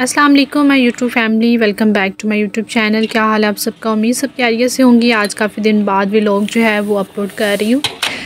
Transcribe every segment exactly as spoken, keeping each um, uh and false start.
अस्सलाम वालेकुम my YouTube family, welcome back to my YouTube channel. क्या हाल है आप सबका? उम्मीद सब खैरियत से होंगी। आज काफ़ी दिन बाद व्लॉग जो है वो अपलोड कर रही हूँ।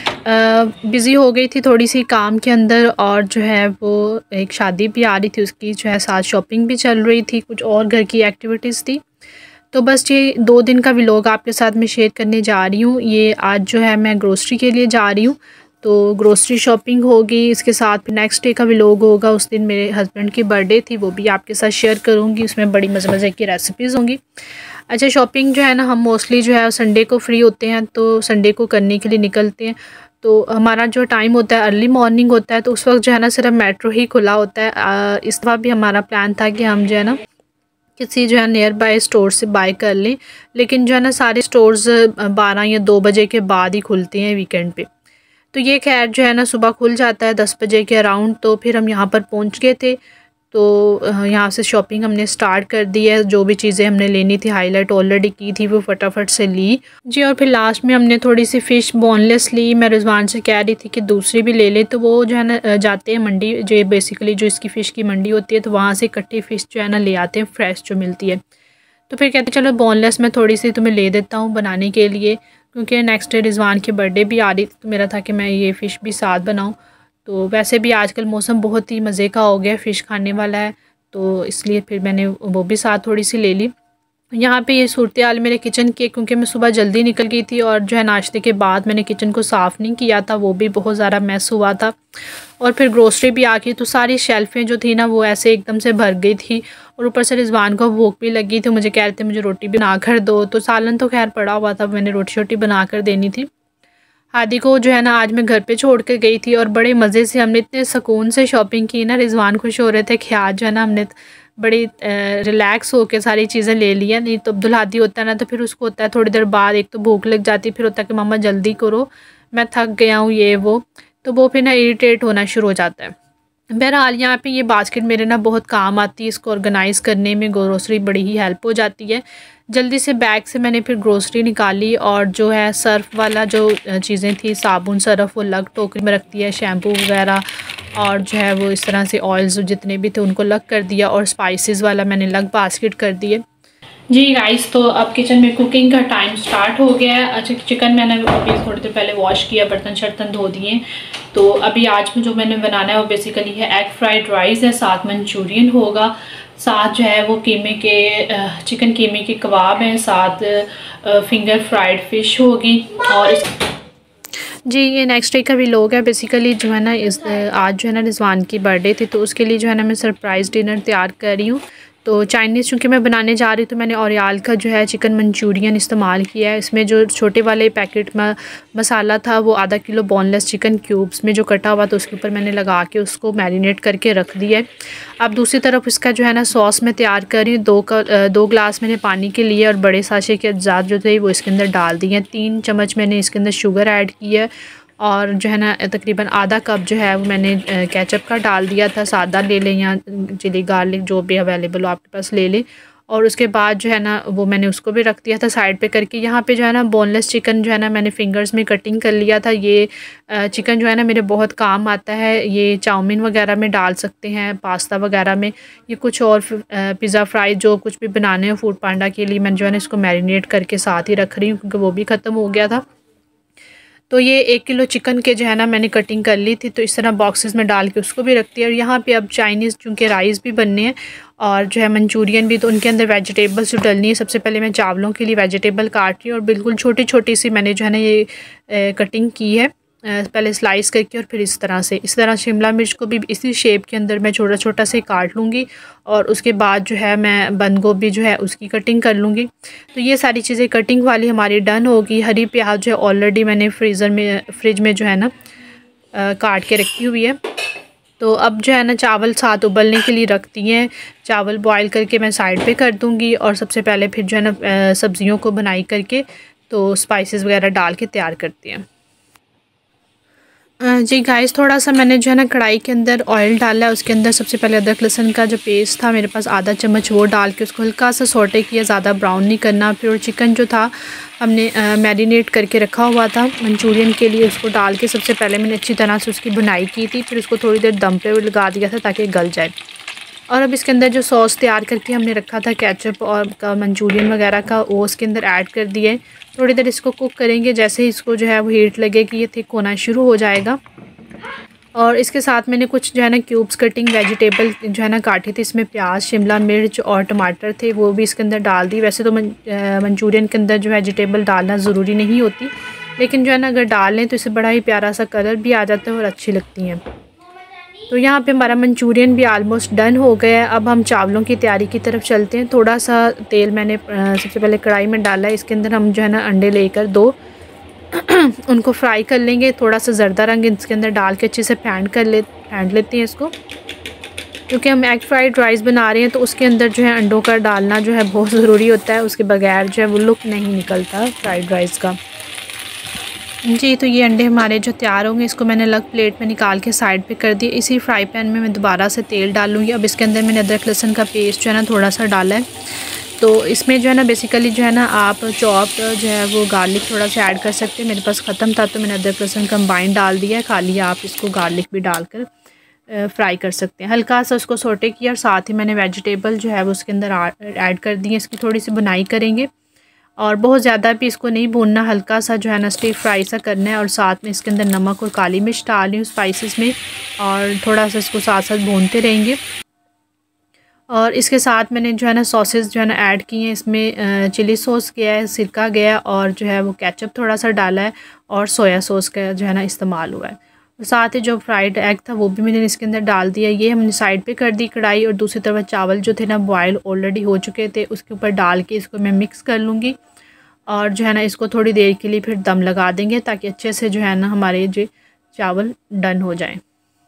बिज़ी हो गई थी थोड़ी सी काम के अंदर, और जो है वो एक शादी भी आ रही थी, उसकी जो है साथ शॉपिंग भी चल रही थी, कुछ और घर की एक्टिविटीज़ थी। तो बस ये दो दिन का व्लॉग आपके साथ मैं शेयर करने जा रही हूँ। ये आज जो है मैं ग्रोसरी के लिए जा रही हूँ, तो ग्रोसरी शॉपिंग होगी। इसके साथ फिर नेक्स्ट डे का व्लॉग होगा। उस दिन मेरे हस्बैंड की बर्थडे थी, वो भी आपके साथ शेयर करूँगी। उसमें बड़ी मज़े मज़े की रेसिपीज़ होंगी। अच्छा, शॉपिंग जो है ना, हम मोस्टली जो है संडे को फ्री होते हैं, तो संडे को करने के लिए निकलते हैं। तो हमारा जो टाइम होता है अर्ली मॉर्निंग होता है, तो उस वक्त जो है ना सिर्फ मेट्रो ही खुला होता है। इस दफ़ा भी हमारा प्लान था कि हम जो है ना किसी जो है नियर बाय स्टोर से बाय कर लें, लेकिन जो है ना सारे स्टोर्स बारह या दो बजे के बाद ही खुलते हैं वीकेंड पे। तो ये खैर जो है ना सुबह खुल जाता है दस बजे के अराउंड। तो फिर हम यहाँ पर पहुँच गए थे, तो यहाँ से शॉपिंग हमने स्टार्ट कर दी है। जो भी चीज़ें हमने लेनी थी, हाईलाइट ऑलरेडी की थी, वो फटाफट से ली जी। और फिर लास्ट में हमने थोड़ी सी फ़िश बोनलेस ली। मैं रिजवान से कह रही थी कि दूसरी भी ले ले, तो वो जो है ना जाते हैं मंडी, जो बेसिकली जो इसकी फ़िश की मंडी होती है, तो वहाँ से इकट्ठी फ़िश जो है ना ले आते हैं, फ्रेश जो मिलती है। तो फिर कहते चलो बोनलेस में थोड़ी सी तुम्हें ले देता हूँ बनाने के लिए, क्योंकि नेक्स्ट डे रिजवान की बर्थडे भी आ रही थी, तो मेरा था कि मैं ये फ़िश भी साथ बनाऊँ। तो वैसे भी आजकल मौसम बहुत ही मज़े का हो गया, फ़िश खाने वाला है, तो इसलिए फिर मैंने वो भी साथ थोड़ी सी ले ली। यहाँ पे ये सूरत हाल मेरे किचन की, क्योंकि मैं सुबह जल्दी निकल गई थी, और जो है नाश्ते के बाद मैंने किचन को साफ़ नहीं किया था, वो भी बहुत ज़्यादा मैस हुआ था। और फिर ग्रोसरी भी आ गई, तो सारी शेल्फ़ें जो थी ना वो ऐसे एकदम से भर गई थी, और ऊपर से रिजवान को भूख भी लगी थी। मुझे कह रहे थे मुझे रोटी बना कर दो, तो सालन तो खैर पड़ा हुआ था, मैंने रोटी शोटी बना कर देनी थी। हादी को जो है ना आज मैं घर पे छोड़ कर गई थी, और बड़े मज़े से हमने इतने सुकून से शॉपिंग की ना। रिजवान खुश हो रहे थे कि आज जो है ना हमने बड़ी रिलैक्स होकर सारी चीज़ें ले लिया। नहीं तो अब्दुल हादी होता है ना, तो फिर उसको होता है थोड़ी देर बाद एक तो भूख लग जाती, फिर होता है कि मम्मा जल्दी करो, मैं थक गया हूँ ये वो, तो वो फिर ना इरिटेट होना शुरू हो जाता है। बहरहाल यहाँ पे ये बास्केट मेरे ना बहुत काम आती है, इसको ऑर्गेनाइज़ करने में ग्रोसरी बड़ी ही हेल्प हो जाती है। जल्दी से बैग से मैंने फिर ग्रोसरी निकाली, और जो है सर्फ़ वाला जो चीज़ें थी, साबुन सर्फ़, वो अलग टोकरी में रखती है, शैम्पू वगैरह, और जो है वो इस तरह से ऑयल्स जितने भी थे उनको अलग कर दिया, और स्पाइसेस वाला मैंने अलग बास्केट कर दिए जी गाइस। तो अब किचन में कुकिंग का टाइम स्टार्ट हो गया है। अच्छा, चिकन मैंने अभी थोड़ी देर पहले वॉश किया, बर्तन शर्तन धो दिए। तो अभी आज जो मैंने बनाना है वो बेसिकली है एग फ्राइड राइस है, साथ मंचूरियन होगा, साथ जो है वो कीमे के चिकन कीमे के कबाब हैं, साथ फिंगर फ्राइड फ़िश होगी। और इस जी ये नेक्स्ट डे का भी लोग है। बेसिकली जो है ना इस आज जो है ना रिजवान की बर्थडे थी, तो उसके लिए जो है ना मैं सरप्राइज़ डिनर तैयार कर रही हूँ। तो चाइनीज़ चूँकि मैं बनाने जा रही हूँ, तो मैंने ओरियल का जो है चिकन मंचूरियन इस्तेमाल किया है। इसमें जो छोटे वाले पैकेट में मसाला था, वो आधा किलो बोनलेस चिकन क्यूब्स में जो कटा हुआ, तो उसके ऊपर मैंने लगा के उसको मैरिनेट करके रख दिया है। अब दूसरी तरफ इसका जो है ना सॉस मैं तैयार कर रही हूँ। दो का दो ग्लास मैंने पानी के लिए, और बड़े साशे के अज्जात जो थे वो इसके अंदर डाल दिए हैं। तीन चम्मच मैंने इसके अंदर शुगर ऐड की है, और जो है ना तकरीबन आधा कप जो है वो मैंने केचप का डाल दिया था। सादा ले लें या चिली गार्लिक जो भी अवेलेबल हो आपके पास ले लें। और उसके बाद जो है ना वो मैंने उसको भी रख दिया था साइड पे करके। यहाँ पे जो है ना बोनलेस चिकन जो है ना मैंने फिंगर्स में कटिंग कर लिया था। ये चिकन जो है ना मेरे बहुत काम आता है, ये चाउमीन वगैरह में डाल सकते हैं, पास्ता वगैरह में, ये कुछ और पिज़्ज़ा फ्राई जो कुछ भी बनाने हो फूड पांडा के लिए, मैं जो है ना इसको मैरिनेट करके साथ ही रख रही हूँ, क्योंकि वो भी ख़त्म हो गया था। तो ये एक किलो चिकन के जो है ना मैंने कटिंग कर ली थी, तो इस तरह बॉक्सेस में डाल के उसको भी रखती है। और यहाँ पे अब चाइनीज़ चूँकि राइस भी बनने हैं, और जो है मंचूरियन भी, तो उनके अंदर वेजिटेबल्स जो डलनी है। सबसे पहले मैं चावलों के लिए वेजिटेबल काट रही हूँ, और बिल्कुल छोटी छोटी सी मैंने जो है ना ये ए, कटिंग की है, पहले स्लाइस करके, और फिर इस तरह से इस तरह शिमला मिर्च को भी इसी शेप के अंदर मैं छोटा छोटा से काट लूँगी, और उसके बाद जो है मैं बंद गोभी जो है उसकी कटिंग कर लूँगी। तो ये सारी चीज़ें कटिंग वाली हमारी डन होगी। हरी प्याज जो है ऑलरेडी मैंने फ्रीज़र में फ्रिज में जो है ना काट के रखी हुई है। तो अब जो है ना चावल साथ उबलने के लिए रखती हैं, चावल बॉयल करके मैं साइड पे कर दूँगी, और सबसे पहले फिर जो है ना सब्ज़ियों को बनाई करके तो स्पाइसेस वगैरह डाल के तैयार करती हैं जी गाइस। थोड़ा सा मैंने जो है ना कढ़ाई के अंदर ऑयल डाला है, उसके अंदर सबसे पहले अदरक लहसुन का जो पेस्ट था मेरे पास आधा चम्मच, वो डाल के उसको हल्का सा सौटे किया, ज़्यादा ब्राउन नहीं करना। फिर चिकन जो था हमने मैरिनेट करके रखा हुआ था मंचूरियन के लिए, उसको डाल के सबसे पहले मैंने अच्छी तरह से उसकी भुनाई की थी, फिर उसको थोड़ी देर दम पे लगा दिया था ताकि गल जाए। और अब इसके अंदर जो सॉस तैयार करके हमने रखा था केचप और का मंचूरियन वगैरह का, वो उसके अंदर ऐड कर दिए। थोड़ी देर इसको कुक करेंगे, जैसे ही इसको जो है वो हीट लगेगी ये थिक होना शुरू हो जाएगा। और इसके साथ मैंने कुछ जो है ना क्यूब्स कटिंग वेजिटेबल जो है ना काटी थी, इसमें प्याज, शिमला मिर्च और टमाटर थे, वो भी इसके अंदर डाल दी। वैसे तो मंचूरियन के अंदर जो वेजिटेबल डालना ज़रूरी नहीं होती, लेकिन जो है ना अगर डाल लें तो इससे बड़ा ही प्यारा सा कलर भी आ जाता है और अच्छी लगती हैं। तो यहाँ पे हमारा मंचूरियन भी आलमोस्ट डन हो गया है। अब हम चावलों की तैयारी की तरफ चलते हैं। थोड़ा सा तेल मैंने सबसे पहले कढ़ाई में डाला है, इसके अंदर हम जो है ना अंडे लेकर दो उनको फ्राई कर लेंगे। थोड़ा सा जर्दा रंग इसके अंदर डाल के अच्छे से फेंट कर ले फेंट लेते हैं इसको, क्योंकि हम एग फ्राइड राइस बना रहे हैं तो उसके अंदर जो है अंडों का डालना जो है बहुत ज़रूरी होता है, उसके बगैर जो है वो लुक नहीं निकलता फ्राइड राइस का। जी, तो ये अंडे हमारे जो तैयार होंगे, इसको मैंने अलग प्लेट में निकाल के साइड पे कर दिए। इसी फ्राई पैन में मैं दोबारा से तेल डालूँगी। अब इसके अंदर मैंने अदरक लहसुन का पेस्ट जो है ना थोड़ा सा डाला है। तो इसमें जो है ना बेसिकली जो है ना आप चॉप जो है वो गार्लिक थोड़ा सा ऐड कर सकते हैं। मेरे पास ख़त्म था तो मैंने अदरक लहसुन कंबाइन डाल दिया है। खाली आप इसको गार्लिक भी डालकर फ्राई कर सकते हैं। हल्का सा उसको सोटे किया और साथ ही मैंने वेजिटेबल जो है वो उसके अंदर ऐड कर दी है। इसकी थोड़ी सी बुनाई करेंगे और बहुत ज़्यादा भी इसको नहीं भूनना, हल्का सा जो है ना स्टीर फ्राई सा करना है। और साथ में इसके अंदर नमक और काली मिर्च डाल रही हूँ स्पाइसेस में, और थोड़ा सा इसको साथ साथ भूनते रहेंगे। और इसके साथ मैंने जो है ना सॉसेस जो है ना ऐड किए हैं। इसमें चिली सॉस गया है, सिरका गया है, और जो है वो केचप थोड़ा सा डाला है, और सोया सॉस का जो है ना इस्तेमाल हुआ है। और साथ ही जो फ्राइड एग था वो भी मैंने इसके अंदर डाल दिया। ये हमने साइड पे कर दी कढ़ाई, और दूसरी तरफ चावल जो थे ना बॉयल ऑलरेडी हो चुके थे, उसके ऊपर डाल के इसको मैं मिक्स कर लूँगी। और जो है ना इसको थोड़ी देर के लिए फिर दम लगा देंगे, ताकि अच्छे से जो है ना हमारे जो चावल डन हो जाएं।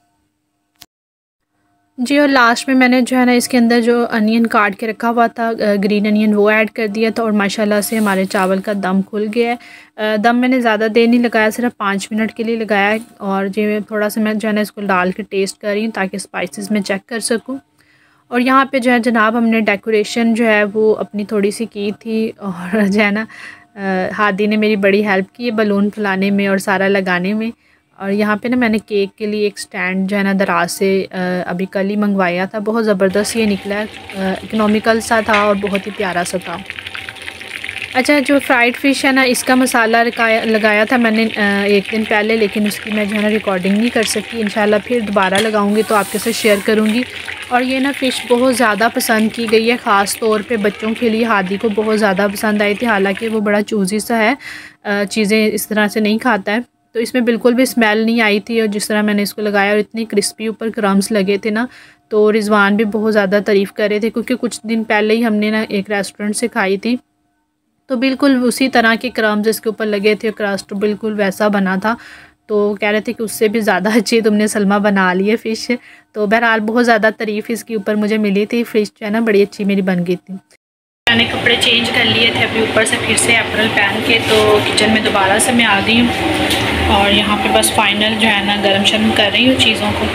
जी, और लास्ट में मैंने जो है ना इसके अंदर जो अनियन काट के रखा हुआ था, ग्रीन अनियन, वो ऐड कर दिया था। और माशाल्लाह से हमारे चावल का दम खुल गया है। दम मैंने ज़्यादा देर नहीं लगाया, सिर्फ पाँच मिनट के लिए लगाया है। और जो थोड़ा सा मैं जो है ना इसको डाल के टेस्ट कर रही हूँ, ताकि स्पाइसेस में चेक कर सकूँ। और यहाँ पे जो है जनाब हमने डेकोरेशन जो है वो अपनी थोड़ी सी की थी, और जो है ना हादी ने मेरी बड़ी हेल्प की है बलून फुलाने में और सारा लगाने में। और यहाँ पे ना मैंने केक के लिए एक स्टैंड जो है ना दराज से अभी कल ही मंगवाया था। बहुत ज़बरदस्त ये निकला है, इकोनॉमिकल सा था और बहुत ही प्यारा सा था। अच्छा, जो फ्राइड फ़िश है ना, इसका मसाला लगाया था मैंने एक दिन पहले, लेकिन उसकी मैं जो है ना रिकॉर्डिंग नहीं कर सकी। इंशाल्लाह फिर दोबारा लगाऊंगी तो आपके साथ शेयर करूंगी। और ये ना फ़िश बहुत ज़्यादा पसंद की गई है, ख़ास तौर पे बच्चों के लिए। हादी को बहुत ज़्यादा पसंद आई थी, हालांकि वो बड़ा चूज़ी सा है, चीज़ें इस तरह से नहीं खाता है। तो इसमें बिल्कुल भी स्मेल नहीं आई थी, और जिस तरह मैंने इसको लगाया, और इतनी क्रिस्पी ऊपर क्रम्स लगे थे ना, तो रिजवान भी बहुत ज़्यादा तारीफ़ कर रहे थे, क्योंकि कुछ दिन पहले ही हमने ना एक रेस्टोरेंट से खाई थी, तो बिल्कुल उसी तरह के क्रम्स इसके ऊपर लगे थे, क्रस्ट बिल्कुल वैसा बना था। तो कह रहे थे कि उससे भी ज़्यादा अच्छी तुमने सलमा बना ली है फ़िश। तो बहरहाल बहुत ज़्यादा तारीफ़ इसके ऊपर मुझे मिली थी। फ़िश जो है ना बड़ी अच्छी मेरी बन गई थी। मैंने कपड़े चेंज कर लिए थे अभी ऊपर से फिर से अप्रैल पहन के, तो किचन में दोबारा से मैं आ गई हूँ, और यहाँ पे बस फाइनल जो है ना गर्म शर्म कर रही हूँ चीज़ों को।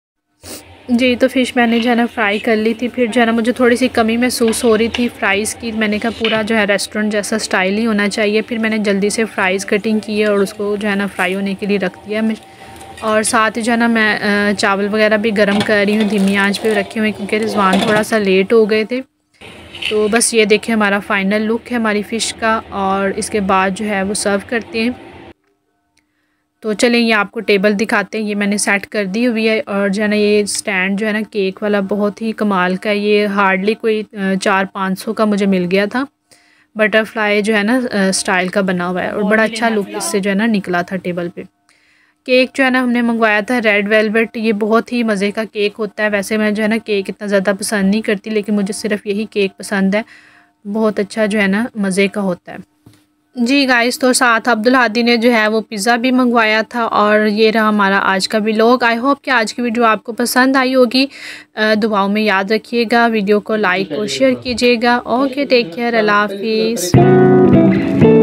जी, तो फ़िश मैंने जो है ना फ्राई कर ली थी। फिर जो है ना मुझे थोड़ी सी कमी महसूस हो रही थी फ़्राइज़ की। मैंने कहा पूरा जो है रेस्टोरेंट जैसा स्टाइल ही होना चाहिए। फिर मैंने जल्दी से फ़्राइज़ कटिंग की है और उसको जो है ना फ्राई होने के लिए रख दिया मैं। और साथ ही जो है ना मैं चावल वगैरह भी गर्म कर रही हूँ, धीमी आंच पे रखे हुए, क्योंकि रिजवान थोड़ा सा लेट हो गए थे। तो बस ये देखिए हमारा फ़ाइनल लुक है हमारी फ़िश का, और इसके बाद जो है वो सर्व करते हैं। तो चलें ये आपको टेबल दिखाते हैं। ये मैंने सेट कर दी हुई है, और जो है ना ये स्टैंड जो है ना केक वाला बहुत ही कमाल का है। ये हार्डली कोई चार पाँच सौ का मुझे मिल गया था। बटरफ्लाई जो है ना स्टाइल का बना हुआ है, और बड़ा अच्छा लुक इससे जो है ना निकला था टेबल पे। केक जो है ना हमने मंगवाया था रेड वेलवेट। ये बहुत ही मज़े का केक होता है। वैसे मैं जो है ना केक इतना ज़्यादा पसंद नहीं करती, लेकिन मुझे सिर्फ यही केक पसंद है। बहुत अच्छा जो है ना मज़े का होता है। जी गाइस, तो साथ अब्दुल हादी ने जो है वो पिज़्ज़ा भी मंगवाया था। और ये रहा हमारा आज का व्लॉग। आई होप कि आज की वीडियो आपको पसंद आई होगी। दुआओं में याद रखिएगा, वीडियो को लाइक और शेयर कीजिएगा। ओके, टेक केयर, अल्लाह हाफिज़।